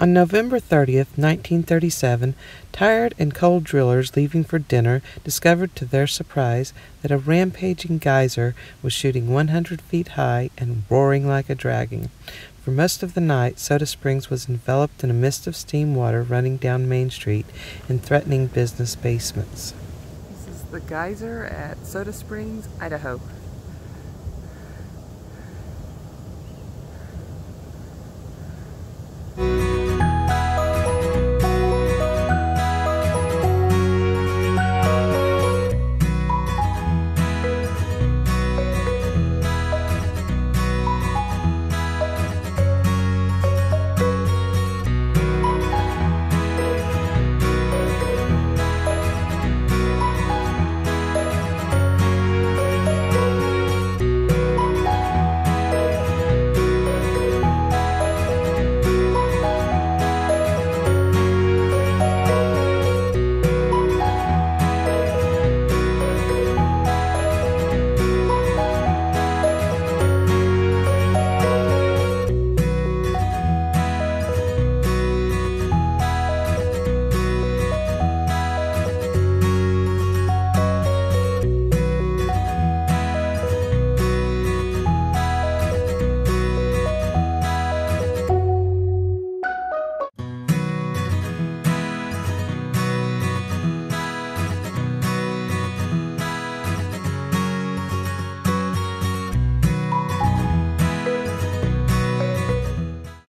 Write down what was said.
On November 30th, 1937, tired and cold drillers leaving for dinner discovered to their surprise that a rampaging geyser was shooting 100 feet high and roaring like a dragon. For most of the night, Soda Springs was enveloped in a mist of steam water running down Main Street and threatening business basements. This is the geyser at Soda Springs, Idaho.